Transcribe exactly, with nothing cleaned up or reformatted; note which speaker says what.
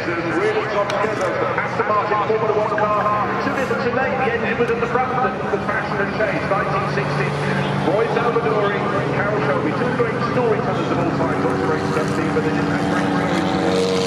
Speaker 1: Texans really got together. The Aston Martin Formula One car, too little too late, the engine was at the front, the, the fashion had changed. nineteen sixty, Roy Salvadori, Carroll, Shelby, two great storytellers of all time, not great stuff team, but they didn't have great roads.